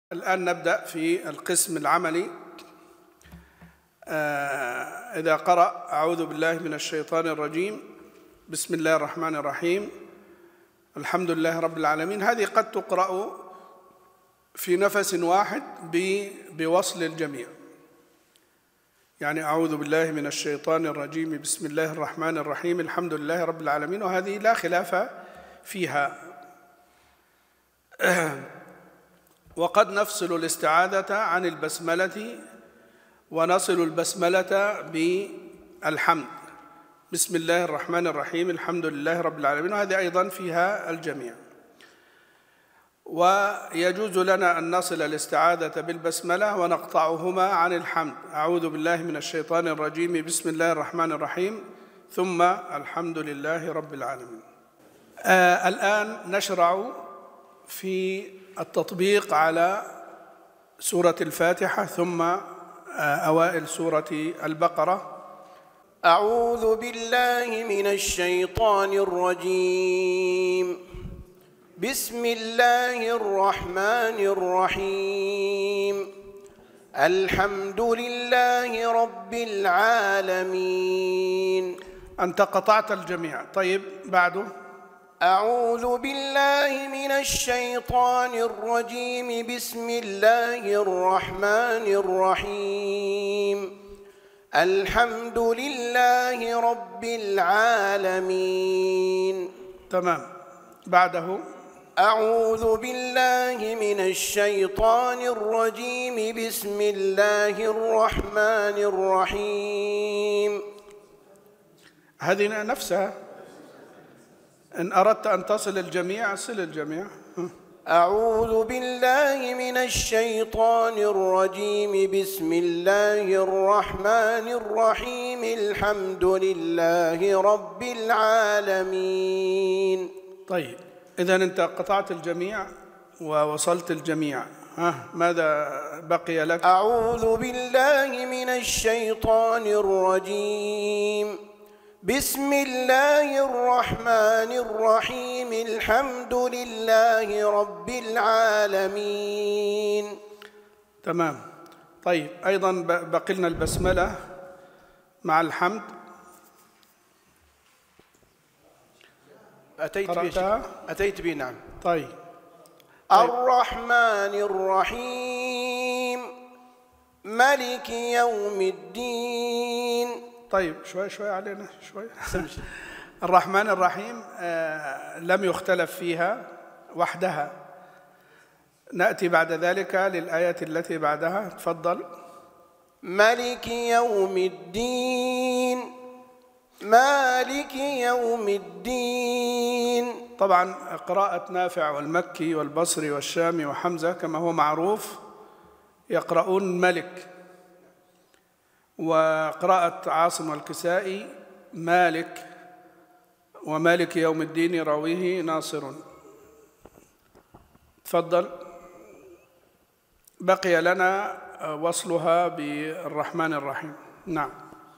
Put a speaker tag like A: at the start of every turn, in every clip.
A: الآن نبدأ في القسم العملي. إذا قرأ أعوذ بالله من الشيطان الرجيم بسم الله الرحمن الرحيم الحمد لله رب العالمين، هذه قد تقرأ في نفس واحد بوصل الجميع، يعني أعوذ بالله من الشيطان الرجيم بسم الله الرحمن الرحيم الحمد لله رب العالمين، وهذه لا خلاف فيها. وقد نفصل الاستعاذة عن البسملة ونصل البسملة بالحمد بسم الله الرحمن الرحيم الحمد لله رب العالمين، وهذه أيضا فيها الجميع. ويجوز لنا أن نصل الاستعاذة بالبسملة ونقطعهما عن الحمد، أعوذ بالله من الشيطان الرجيم بسم الله الرحمن الرحيم ثم الحمد لله رب العالمين. الآن نشرع في التطبيق على سورة الفاتحة ثم أوائل سورة البقرة.
B: أعوذ بالله من الشيطان الرجيم بسم الله الرحمن الرحيم الحمد لله رب العالمين.
A: أنت قطعت الجميع، طيب بعده.
B: أعوذ بالله من الشيطان الرجيم بسم الله الرحمن الرحيم الحمد لله رب العالمين.
A: تمام، بعده.
B: أعوذ بالله من الشيطان الرجيم بسم الله الرحمن الرحيم.
A: هذه نفسها، إن أردت أن تصل الجميع صل الجميع.
B: أعوذ بالله من الشيطان الرجيم بسم الله الرحمن الرحيم الحمد لله رب العالمين.
A: طيب، إذن أنت قطعت الجميع ووصلت الجميع، ماذا بقي لك؟
B: أعوذ بالله من الشيطان الرجيم بسم الله الرحمن الرحيم الحمد لله رب العالمين.
A: تمام. طيب، أيضا بقي لنا البسملة مع الحمد.
B: أتيت به نعم.
A: طيب.
B: الرحمن الرحيم ملك يوم الدين.
A: طيب، شوي علينا شوي. الرحمن الرحيم لم يختلف فيها وحدها، نأتي بعد ذلك للآية التي بعدها. تفضل.
B: ملك يوم الدين مالك يوم الدين.
A: طبعا قراءة نافع والمكي والبصري والشامي وحمزة كما هو معروف يقرؤون ملك، وقراءة عاصم والكسائي مالك، ومالك يوم الدين يراويه ناصر. تفضل. بقي لنا وصلها بالرحمن الرحيم. نعم.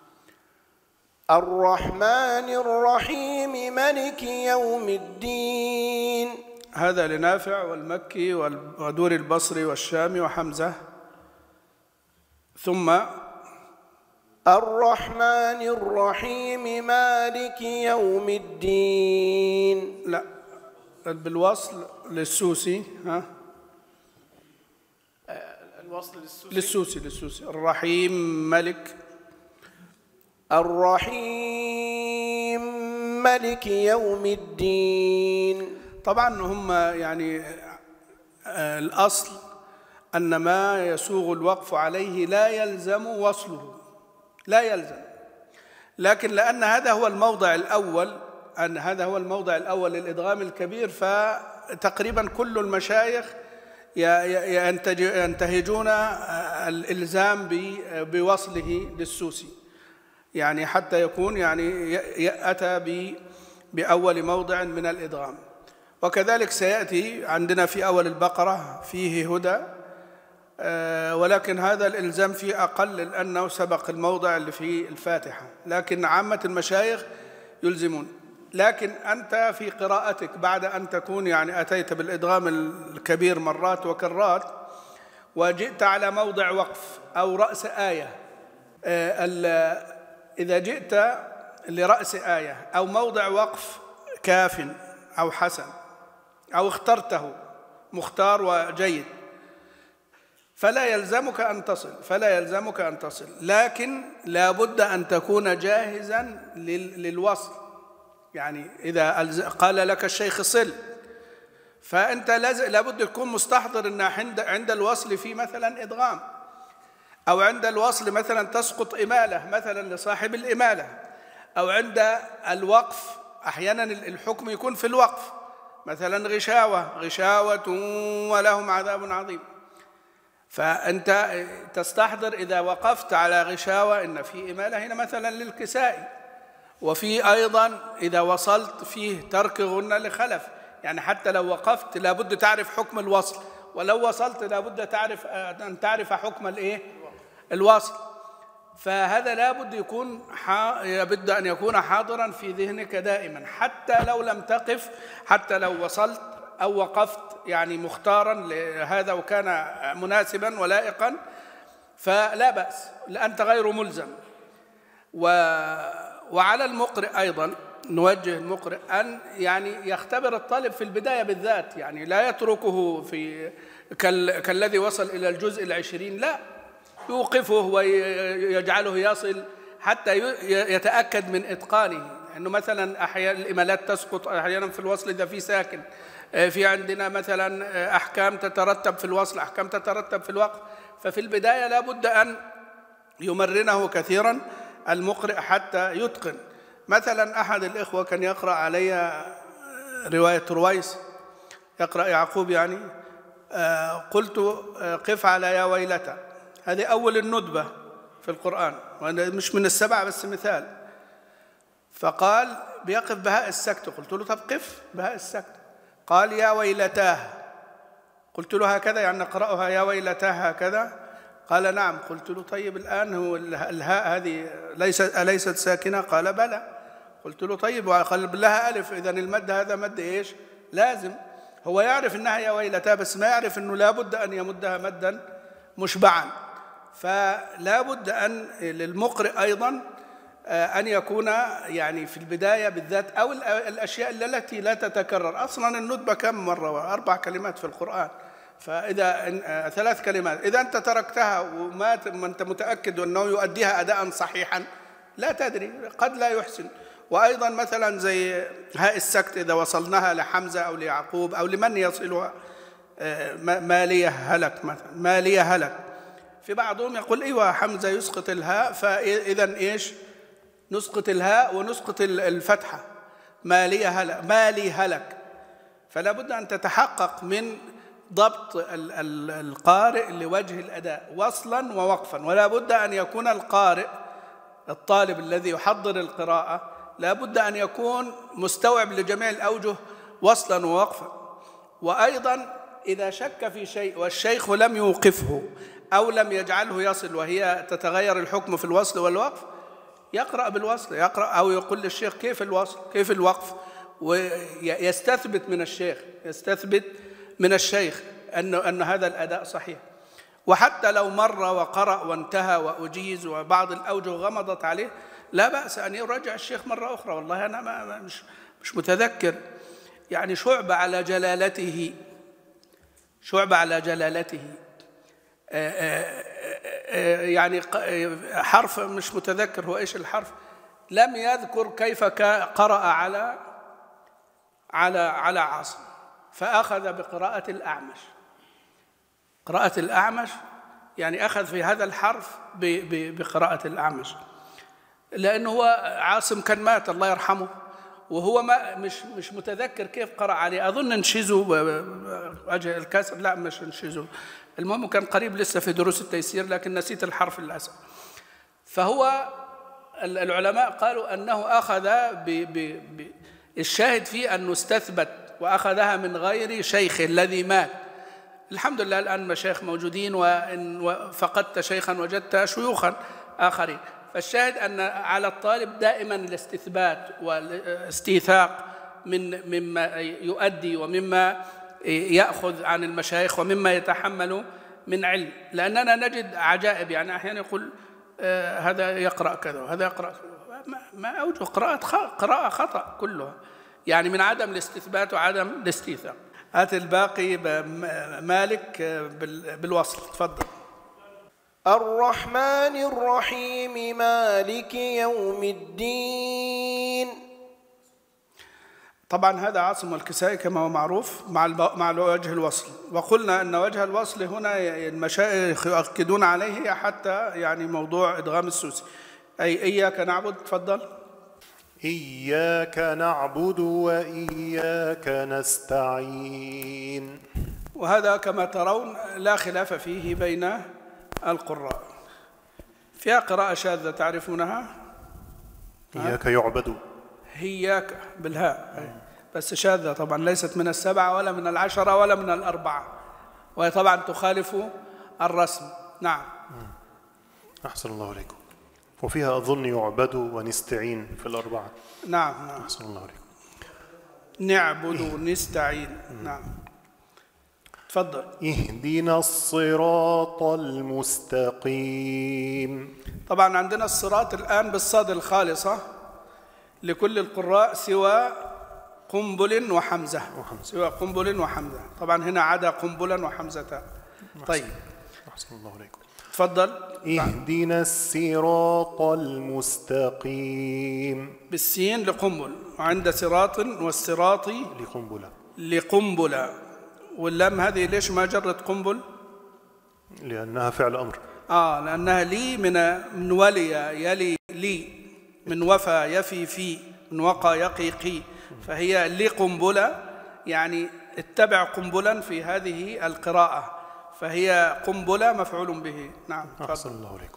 B: الرحمن الرحيم ملك يوم الدين.
A: هذا لنافع والمكي ودور البصري والشامي وحمزة. ثم
B: الرحمن الرحيم مالك يوم الدين.
A: لا، بالوصل للسوسي.
B: الوصل
A: للسوسي. الرحيم ملك.
B: الرحيم ملك يوم الدين.
A: طبعا هم يعني الأصل أن ما يسوغ الوقف عليه لا يلزم وصله، لا يلزم، لكن لأن هذا هو الموضع الأول للإدغام الكبير، فتقريبا كل المشايخ ينتهجون الإلزام بوصله للسوسي، يعني حتى يكون يعني أتى بأول موضع من الإدغام. وكذلك سيأتي عندنا في أول البقرة فيه هدى، ولكن هذا الإلزام فيه أقل لأنه سبق الموضع اللي في الفاتحة، لكن عامة المشايخ يلزمون. لكن أنت في قراءتك بعد أن تكون يعني أتيت بالإدغام الكبير مرات وكرات، وجئت على موضع وقف أو رأس آية، إذا جئت لرأس آية أو موضع وقف كاف أو حسن أو اخترته مختار وجيد، فلا يلزمك أن تصل، لكن لا بد أن تكون جاهزا للوصل. يعني إذا قال لك الشيخ صل، فأنت لابد تكون مستحضر أن عند الوصل في مثلا إدغام، أو عند الوصل مثلا تسقط إمالة مثلا لصاحب الإمالة، أو عند الوقف أحيانا الحكم يكون في الوقف، مثلا غشاوة ولهم عذاب عظيم، فأنت تستحضر إذا وقفت على غشاوة إن في إمالة هنا مثلا للكسائي، وفي أيضا إذا وصلت فيه ترك غنة لخلف، يعني حتى لو وقفت لابد تعرف حكم الوصل، ولو وصلت لابد أن تعرف حكم الوصل. فهذا لابد أن يكون حاضرا في ذهنك دائما، حتى لو لم تقف، حتى لو وصلت أو وقفت يعني مختارا لهذا وكان مناسبا ولائقا فلا بأس، أنت غير ملزم. وعلى المقرئ أيضا نوجه المقرئ أن يعني يختبر الطالب في البداية بالذات، يعني لا يتركه كالذي وصل إلى الجزء 20، لا، يوقفه ويجعله يصل حتى يتأكد من إتقانه، أنه مثلا أحيانا الإمالات تسقط أحيانا في الوصل إذا في ساكن، في عندنا مثلا أحكام تترتب في الوصل، أحكام تترتب في الوقف، ففي البداية لا بد أن يمرنه كثيرا المقرئ حتى يتقن. مثلا أحد الإخوة كان يقرأ علي رواية رويس، يقرأ يعقوب يعني، قلت قف على يا ويلتا، هذه أول الندبة في القرآن، وأنا مش من السبع بس مثال، فقال بيقف بهاء السكت، قلت له طب قف بهاء السكت، قال يا ويلتاه، قلت له هكذا يعني نقرأها يا ويلتاه هكذا؟ قال نعم. قلت له طيب الآن هو الهاء هذه أليست ساكنة؟ قال بلى. قلت له طيب وقلب لها ألف، إذن المد هذا مد إيش؟ لازم. هو يعرف إنها يا ويلتاه بس ما يعرف إنه لا بد أن يمدها مدا مشبعا. فلا بد أن للمقرئ أيضا أن يكون يعني في البداية بالذات، أو الأشياء التي لا تتكرر. أصلا الندبة كم مرة؟ 4 كلمات في القرآن، فإذا 3 كلمات إذا أنت تركتها وما أنت متأكد أنه يؤديها أداء صحيحا لا تدري، قد لا يحسن. وأيضا مثلا زي هاء السكت إذا وصلناها لحمزة أو ليعقوب أو لمن يصلها، ما لي هلك مثلا، ما لي هلك، في بعضهم يقول إيوه حمزة يسقط الهاء، فإذا إيش؟ نسقط الهاء ونسقط الفتحة، ما لي هلك، ما لي هلك. فلا بد أن تتحقق من ضبط القارئ لوجه الأداء وصلا ووقفا، ولا بد أن يكون القارئ الطالب الذي يحضر القراءة لا بد أن يكون مستوعب لجميع الأوجه وصلا ووقفا. وأيضا إذا شك في شيء والشيخ لم يوقفه أو لم يجعله يصل وهي تتغير الحكم في الوصل والوقف، يقرأ بالوصل، يقرأ أو يقول للشيخ كيف الوصل كيف الوقف، ويستثبت من الشيخ أن هذا الأداء صحيح. وحتى لو مر وقرأ وانتهى وأجيز وبعض الأوجه غمضت عليه، لا بأس أن يراجع الشيخ مرة أخرى. والله أنا مش متذكر، يعني شعبة على جلالته يعني حرف مش متذكر هو إيش الحرف، لم يذكر كيف قرأ على عاصم، فأخذ بقراءة الأعمش. قراءة الأعمش يعني أخذ في هذا الحرف بقراءة الأعمش، لأنه هو عاصم كان مات الله يرحمه، وهو مش متذكر كيف قرأ عليه. أظن نشيزه وجه الكسر، لا مش نشيزه، المهم كان قريب لسه في دروس التيسير لكن نسيت الحرف للأسف. فهو العلماء قالوا أنه أخذ الشاهد فيه أنه استثبت وأخذها من غير شيخ الذي مات. الحمد لله الآن مشايخ موجودين، وإن فقدت شيخا وجدت شيوخا آخرين. فالشاهد أن على الطالب دائما الاستثبات والاستيثاق مما يؤدي ومما يأخذ عن المشايخ ومما يتحمل من علم، لأننا نجد عجائب. يعني أحيانا يقول هذا يقرأ كذا وهذا يقرأ كذا، ما أوجه قراءة خطأ كلها، يعني من عدم الاستثبات وعدم الاستيثاق. هات الباقي مالك بالوصل، تفضل.
B: الرحمن الرحيم مالك يوم الدين.
A: طبعا هذا عاصم والكسائي كما هو معروف مع وجه الوصل، وقلنا أن وجه الوصل هنا المشايخ يؤكدون عليه حتى يعني موضوع إدغام السوسي، أي إياك نعبد. تفضل.
C: إياك نعبد وإياك نستعين.
A: وهذا كما ترون لا خلاف فيه بين القراء. فيها قراءة شاذة تعرفونها؟
C: إياك يعبد.
A: هياك بالهاء، بس شاذة طبعا، ليست من 7 ولا من 10 ولا من 4، وهي طبعا تخالف الرسم. نعم.
C: أحسن الله عليكم. وفيها أظن يعبد ونستعين في 4.
A: نعم.
C: أحسن الله عليكم.
A: نعبد ونستعين. نعم. تفضل.
C: اهدنا الصراط المستقيم.
A: طبعا عندنا الصراط الآن بالصاد الخالصة لكل القراء سوى قنبل وحمزة. سوى قنبل وحمزة، طبعا هنا عدا قنبلا وحمزة. طيب.
C: أحسن الله عليكم.
A: تفضل.
C: اهدنا الصراط المستقيم
A: بالسين لقنبل، وعند صراط والصراط لقنبلة. واللام هذه ليش ما جرت قنبل؟
C: لأنها فعل أمر.
A: لأنها لي من ولي يلي لي، من وفى يفي في، من وقى يقي قي، فهي لقنبلة، يعني اتبع قنبلا في هذه القراءة، فهي قنبلة مفعول به. نعم.
C: أحسن الله عليكم.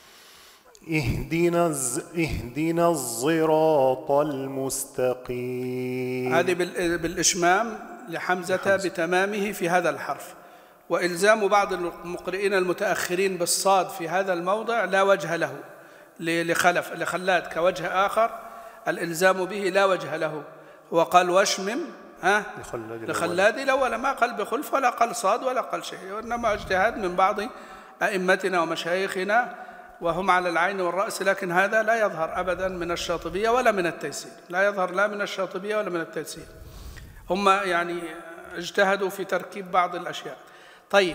C: اهدنا الصراط المستقيم.
A: هذه بالإشمام لحمزة بتمامه في هذا الحرف، وإلزام بعض المقرئين المتأخرين بالصاد في هذا الموضع لا وجه له، لخلاد كوجه آخر الإلزام به لا وجه له. وقال واشمم لخلاد الأول، ما قال بخلف ولا قال صاد ولا قال شيء، وإنما اجتهاد من بعض أئمتنا ومشايخنا وهم على العين والرأس، لكن هذا لا يظهر أبدا من الشاطبية ولا من التيسير، لا يظهر لا من الشاطبية ولا من التيسير، هم يعني اجتهدوا في تركيب بعض الأشياء. طيب،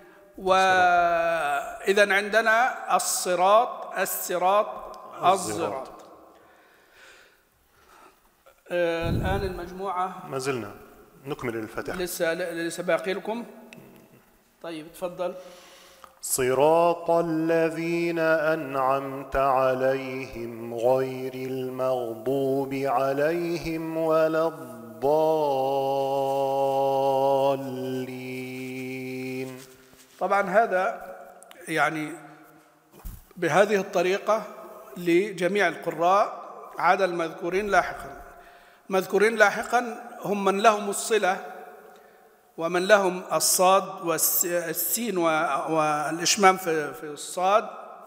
A: وإذن عندنا الصراط الزراط. الآن المجموعة
C: ما زلنا نكمل الفاتحة،
A: لسه باقي لكم. طيب تفضل.
C: صراط الذين أنعمت عليهم غير المغضوب عليهم ولا الضالين. طبعا
A: هذا يعني بهذه الطريقة لجميع القراء عدا المذكورين لاحقا. مذكورين لاحقا هم من لهم الصلة ومن لهم الصاد والسين والإشمام في الصاد،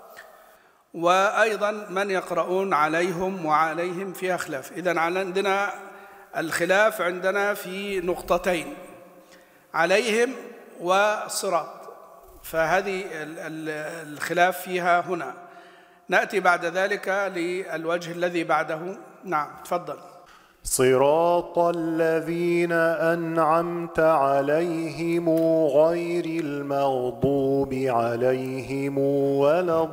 A: وأيضا من يقرؤون عليهم وعليهم فيها خلاف. إذن عندنا الخلاف عندنا في نقطتين، عليهم وصراط، فهذه الخلاف فيها هنا. نأتي بعد ذلك للوجه الذي بعده. نعم تفضل.
C: صراط الذين أنعمت عليهم غير المغضوب عليهم ولا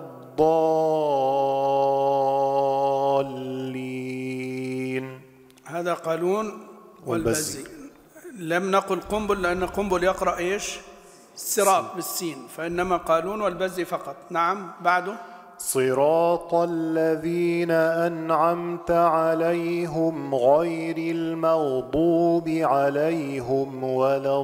C: الضالين.
A: هذا قالون والبزي. لم نقل قنبل لأن قنبل يقرأ إيش؟ الصراط بالسين، فإنما قالون والبزي فقط. نعم بعده.
C: صراط الذين أنعمت عليهم غير المغضوب عليهم ولا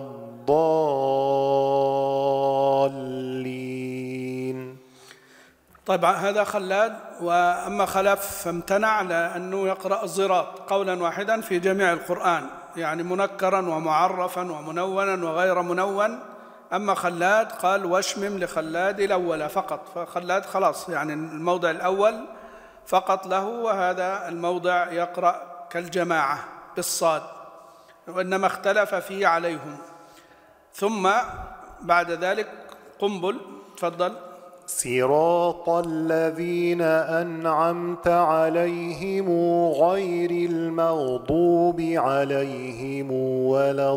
C: الضالين.
A: طبعا هذا خلاد، وأما خلف فامتنع لأنه يقرأ الزراط قولا واحدا في جميع القرآن، يعني منكرا ومعرفا ومنونا وغير منون. أما خلاد قال واشمم لخلاد الأول فقط، فخلاد خلاص يعني الموضع الأول فقط له، وهذا الموضع يقرأ كالجماعة بالصاد، وإنما اختلف فيه عليهم. ثم بعد ذلك قنبل تفضل.
C: صراط الذين أنعمت عليهم غير المغضوب عليهم ولا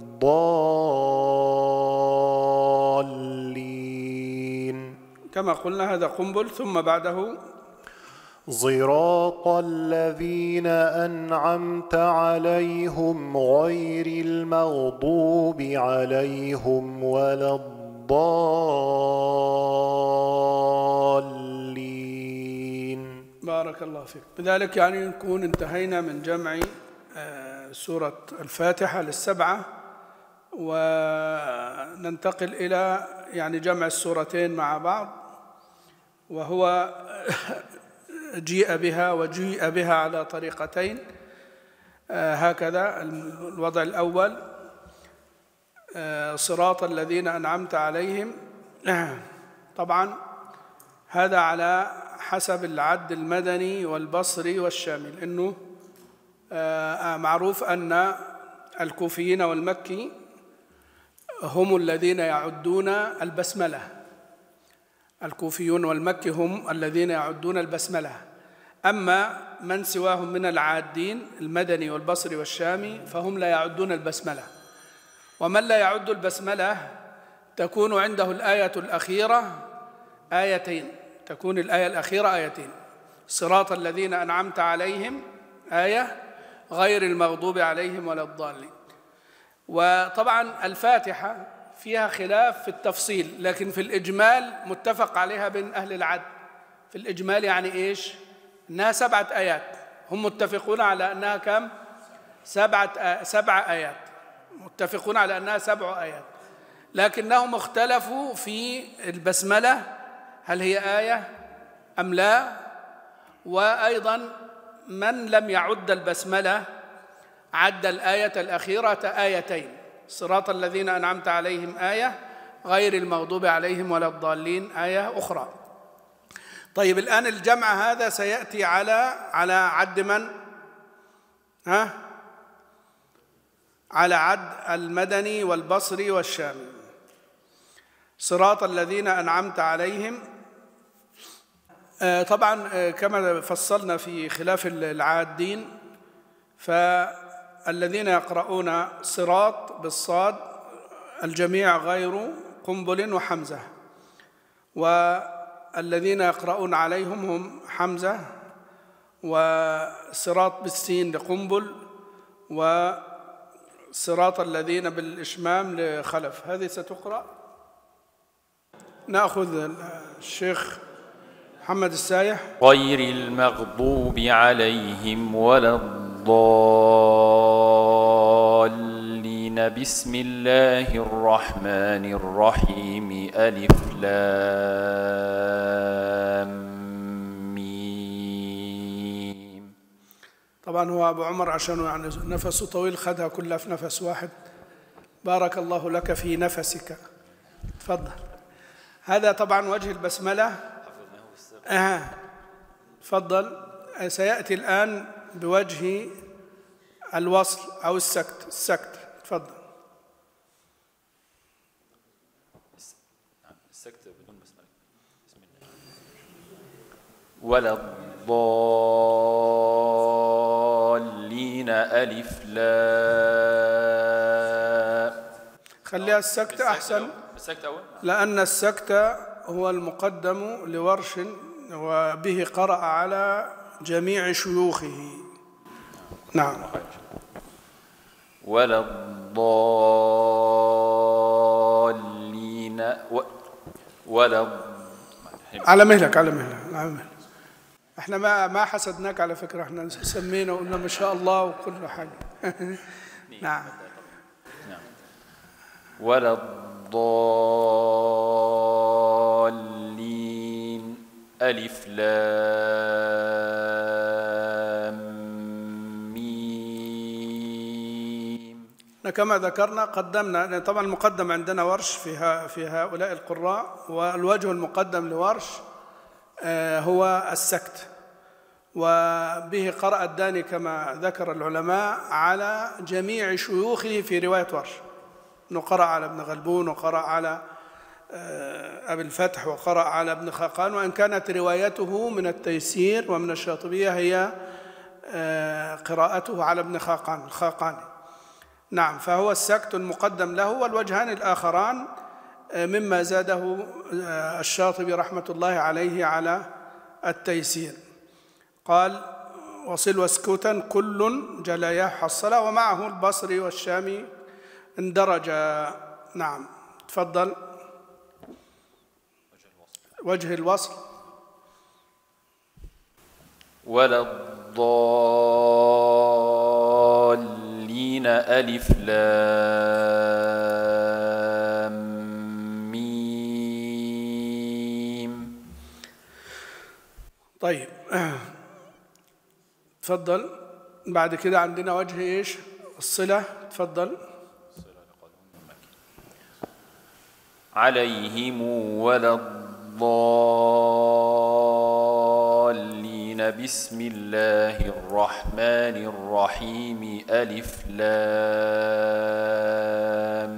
C: الضالين.
A: كما قلنا هذا قنبل. ثم بعده
C: صراط الذين أنعمت عليهم غير المغضوب عليهم ولا الضالين.
A: بارك الله فيك. بذلك يعني نكون انتهينا من جمع سورة الفاتحة للسبعة، وننتقل إلى يعني جمع السورتين مع بعض، وهو جيء بها وجيء بها على طريقتين. هكذا الوضع الأول صراط الذين أنعمت عليهم، طبعا هذا على حسب العد المدني والبصري والشامي، لأنه معروف أن الكوفيين والمكي هم الذين يعدون البسملة. الكوفيون والمكي هم الذين يعدون البسملة، أما من سواهم من العادين المدني والبصري والشامي فهم لا يعدون البسملة. ومن لا يعد البسملة تكون عنده الآية الأخيرة آيتين، تكون الآية الأخيرة آيتين، صراط الذين أنعمت عليهم آية، غير المغضوب عليهم ولا الضالين. وطبعا الفاتحة فيها خلاف في التفصيل، لكن في الإجمال متفق عليها بين أهل العد. في الإجمال يعني إيش؟ أنها 7 آيات، هم متفقون على أنها كم؟ 7 آيات، متفقون على أنها 7 آيات، لكنهم اختلفوا في البسملة هل هي آية أم لا. وأيضا من لم يعد البسملة عد الآية الأخيرة آيتين، صراط الذين أنعمت عليهم آية، غير المغضوب عليهم ولا الضالين آية أخرى. طيب الآن الجمع هذا سيأتي على عد من؟ على عد المدني والبصري والشامي. صراط الذين أنعمت عليهم، طبعا كما فصلنا في خلاف العادين، فالذين يقرؤون صراط بالصاد الجميع غير قنبل وحمزة، والذين يقرؤون عليهم هم حمزة، وصراط بالسين لقنبل، وصراط الذين بالإشمام لخلف. هذه ستقرأ. نأخذ الشيخ محمد السايح.
D: غير المغضوب عليهم ولا الضالين. بسم الله الرحمن الرحيم. ألف لام ميم.
A: طبعا هو أبو عمر عشان يعني نفسه طويل خدها كلها في نفس واحد. بارك الله لك في نفسك. تفضل. هذا طبعا وجه البسملة. تفضل. سيأتي الآن بوجه الوصل أو السكت. تفضل.
D: السكت بدون بسملة. بسم الله. ولا الضالين. ألف لام.
A: خليها السكت أحسن،
D: السكت أول،
A: لأن السكت هو المقدم لورش، وبه قرأ على جميع شيوخه. نعم.
D: ولا الضالين
A: على مهلك على مهلك. احنا ما حسدناك على فكرة، احنا سمينا وقلنا ما شاء الله وكل حاجة. نعم.
D: ولا الضالين. ألف لام ميم.
A: كما ذكرنا قدمنا طبعا المقدم عندنا ورش في هؤلاء القراء، والوجه المقدم لورش هو السكت، وبه قرأ الداني كما ذكر العلماء على جميع شيوخه في رواية ورش، انه قرأ على ابن غلبون وقرأ على أبي الفتح وقرأ على ابن خاقان، وإن كانت روايته من التيسير ومن الشاطبية هي قراءته على ابن خاقان الخاقاني. نعم، فهو السكت المقدم له. والوجهان الآخران مما زاده الشاطبي رحمة الله عليه على التيسير. قال: وصل وسكوتا كل جلاياه حصلا، ومعه البصري والشامي اندرج. نعم، تفضل. وجه الوصل:
D: ولا الضالين ألف لام ميم.
A: طيب، تفضل. بعد كده عندنا وجه ايش؟ الصلة. تفضل.
D: عليهم ولا الضالين. بسم الله الرحمن الرحيم. ألف لام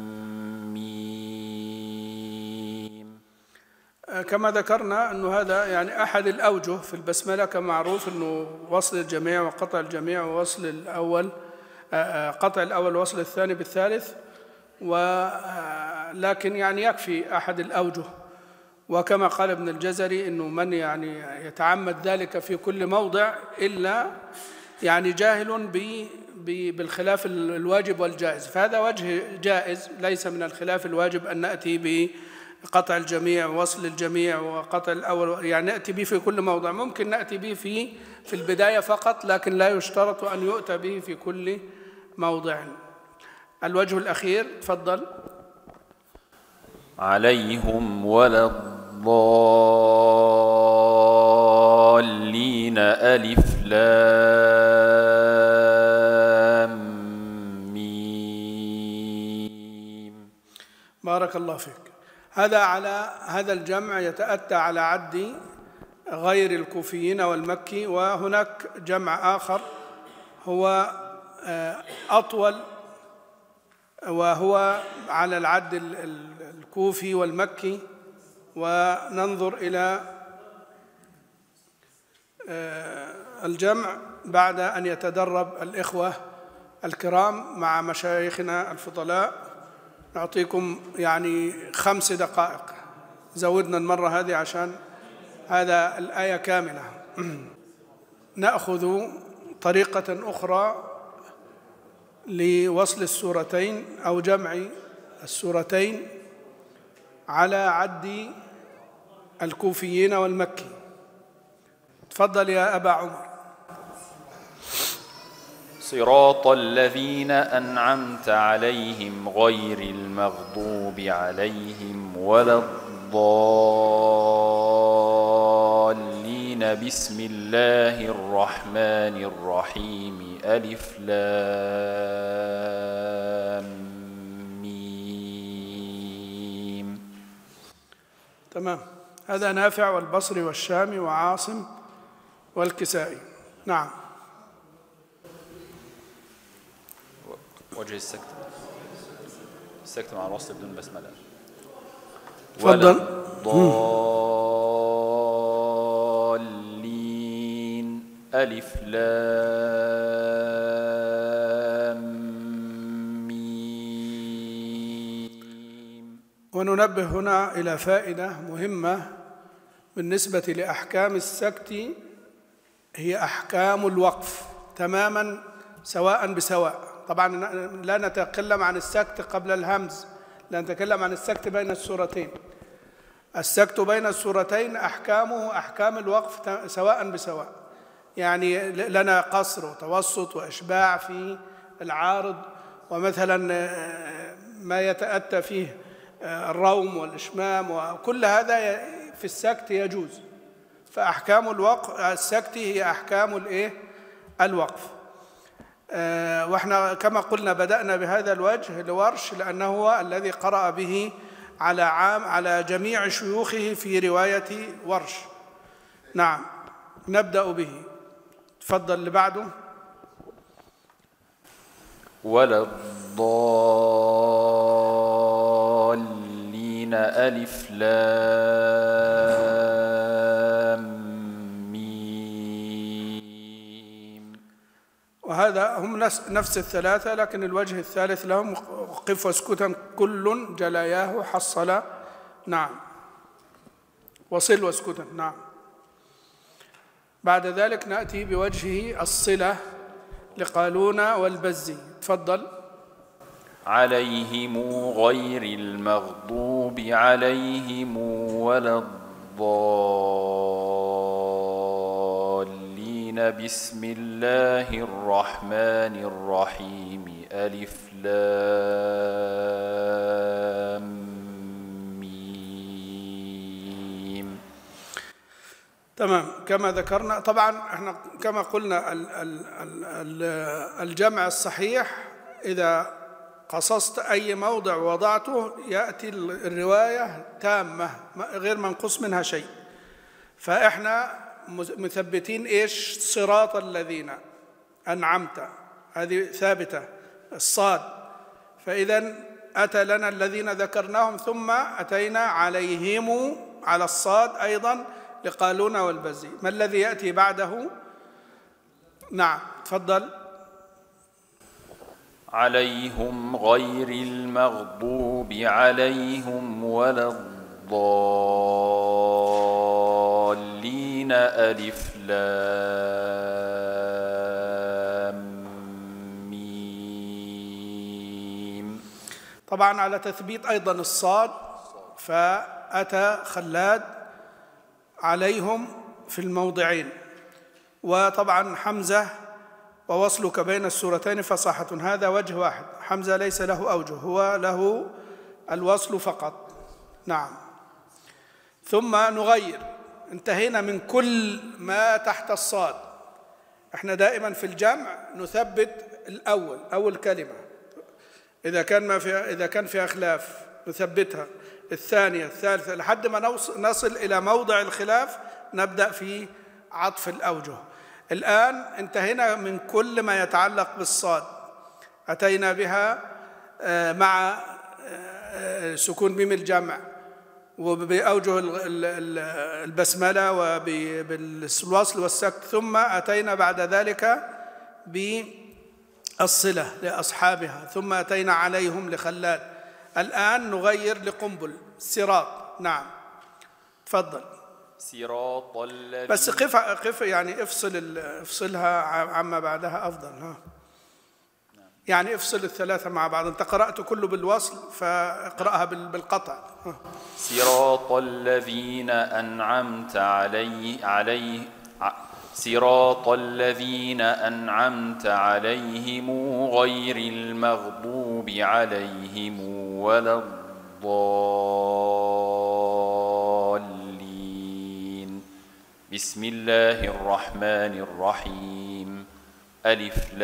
D: ميم.
A: كما ذكرنا أنه هذا يعني أحد الأوجه في البسملة، كمعروف أنه وصل الجميع وقطع الجميع ووصل الأول، قطع الأول ووصل الثاني بالثالث، ولكن يعني يكفي أحد الأوجه. وكما قال ابن الجزري أنه من يعني يتعمد ذلك في كل موضع إلا يعني جاهل بالخلاف الواجب والجائز، فهذا وجه جائز، ليس من الخلاف الواجب أن نأتي بقطع الجميع ووصل الجميع وقطع الأول، يعني نأتي به في كل موضع. ممكن نأتي به في البداية فقط، لكن لا يشترط أن يؤتى به في كل موضع. الوجه الأخير. تفضل.
D: عليهم ولا الضالين. ألف لام ميم.
A: بارك الله فيك. هذا الجمع يتأتى على عد غير الكوفيين والمكي، وهناك جمع آخر هو أطول، وهو على العد الكوفي والمكي. وننظر إلى الجمع بعد أن يتدرب الإخوة الكرام مع مشايخنا الفضلاء. نعطيكم يعني 5 دقائق، زودنا المرة هذه عشان هذا الآية كاملة. نأخذ طريقة أخرى لوصل السورتين أو جمع السورتين على عد الكوفيين والمكي. تفضل يا أبا عمر.
D: صراط الذين أنعمت عليهم غير المغضوب عليهم ولا الضالين. بسم الله الرحمن الرحيم. ألف لام ميم.
A: تمام. هذا نافع والبصري والشامي وعاصم والكسائي. نعم.
D: وجه السكت مع الوصل بدون بسملة.
A: تفضل.
D: الضالين. ألف لام ميم.
A: وننبه هنا إلى فائدة مهمة بالنسبة لأحكام السكت، هي أحكام الوقف تماما سواء بسواء. طبعا لا نتكلم عن السكت قبل الهمز، لا نتكلم عن السكت بين السورتين. السكت بين السورتين أحكامه أحكام الوقف سواء بسواء، يعني لنا قصر وتوسط وإشباع في العارض، ومثلا ما يتأتى فيه الروم والإشمام، وكل هذا في السكت يجوز. فأحكام السكت هي أحكام الوقف. واحنا كما قلنا بدأنا بهذا الوجه لورش، لأنه هو الذي قرأ به على جميع شيوخه في رواية ورش. نعم، نبدأ به. تفضل اللي بعده.
D: ولا الضالين. ألف لام ميم.
A: وهذا هم نفس الثلاثة، لكن الوجه الثالث لهم قف واسكتا كل جلاياه حصل. نعم. وصل واسكتا. نعم. بعد ذلك نأتي بوجهه الصلة لقالون والبزي. تفضل.
D: عليهم غير المغضوب عليهم ولا الضالين. بسم الله الرحمن الرحيم. ألف لام ميم.
A: تمام. كما ذكرنا طبعا احنا كما قلنا الجمع الصحيح إذا قصصت أي موضع وضعته يأتي الرواية تامة غير منقص منها شيء. فإحنا مثبتين إيش؟ صراط الذين أنعمت، هذه ثابتة الصاد. فإذا أتى لنا الذين ذكرناهم ثم أتينا عليهم على الصاد أيضا لقالون والبزي. ما الذي يأتي بعده؟ نعم تفضل.
D: عليهم غير المغضوب عليهم ولا الضالين. ألف لام ميم.
A: طبعا على تثبيت أيضا الصاد فأتى خلاد عليهم في الموضعين. وطبعا حمزة ووصلك بين السورتين فصاحة، هذا وجه واحد. حمزة ليس له أوجه، هو له الوصل فقط. نعم. ثم نغير. انتهينا من كل ما تحت الصاد. احنا دائما في الجمع نثبت الأول، أول كلمة إذا كان فيها خلاف نثبتها، الثانية الثالثة لحد ما نصل إلى موضع الخلاف نبدأ في عطف الأوجه. الآن انتهينا من كل ما يتعلق بالصاد، أتينا بها مع سكون ميم الجمع وبأوجه البسملة وبالوصل والسكت، ثم أتينا بعد ذلك بالصلة لأصحابها، ثم أتينا عليهم لخلاد. الآن نغير لقنبل صراط. نعم تفضل.
D: صراط الذين.
A: بس قف يعني افصلها عما بعدها أفضل. ها يعني افصل الثلاثة مع بعض. أنت قرأت كله بالوصل فاقرأها بالقطع.
D: صراط الذين أنعمت صراط الذين أنعمت عليهم غير المغضوب عليهم ولا الضالين. بسم الله الرحمن الرحيم. ألف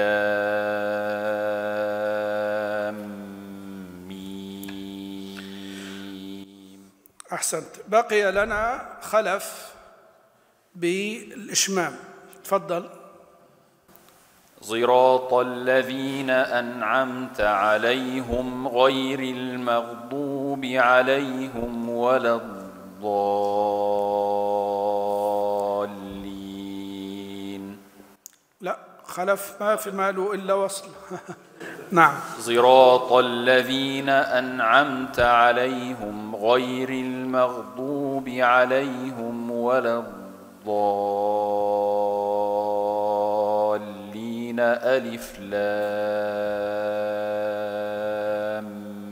D: لام ميم.
A: أحسنت. بقي لنا خلف بالإشمام. تفضل.
D: صراط الذين أنعمت عليهم غير المغضوب عليهم ولا الضالين.
A: لا خلف ما في ماله إلا وصل. نعم.
D: صراط الذين أنعمت عليهم غير المغضوب عليهم ولا الضالين. ألف لام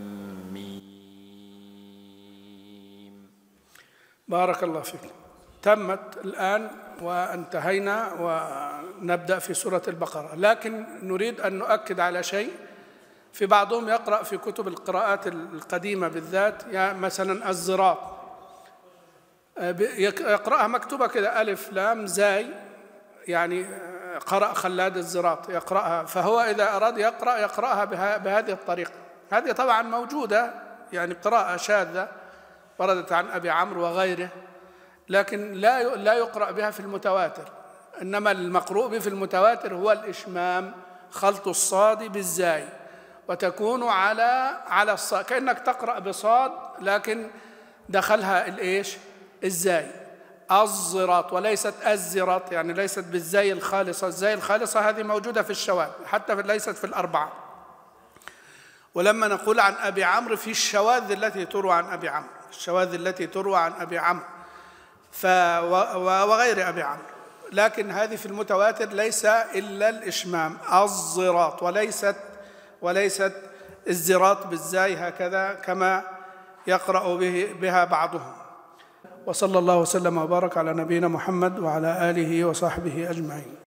D: ميم.
A: بارك الله فيك. تمت الآن وانتهينا ونبدأ في سورة البقرة، لكن نريد أن نؤكد على شيء. في بعضهم يقرأ في كتب القراءات القديمة بالذات يعني مثلا الزراط يقرأها مكتوبة كده ألف لام زاي، يعني قرأ خلاد الزراط يقرأها، فهو إذا أراد يقرأها بهذه الطريقة. هذه طبعا موجودة يعني قراءة شاذة وردت عن أبي عمرو وغيره، لكن لا يقرأ بها في المتواتر. إنما المقروء به في المتواتر هو الإشمام، خلط الصاد بالزاي، وتكون على الصاد كأنك تقرأ بصاد، لكن دخلها الإيش؟ الزاي، الزراط وليست الزراط، يعني ليست بالزاي الخالصة. الزاي الخالصة هذه موجودة في الشواذ حتى ليست في الأربعة. ولما نقول عن أبي عمرو في الشواذ التي تروى عن أبي عمرو، الشواذ التي تروى عن أبي عمرو وغير أبي عمرو، لكن هذه في المتواتر ليس إلا الإشمام الزراط وليست الزراط بالزاي هكذا كما يقرأ بها بعضهم. وصلى الله وسلم وبارك على نبينا محمد وعلى آله وصحبه أجمعين.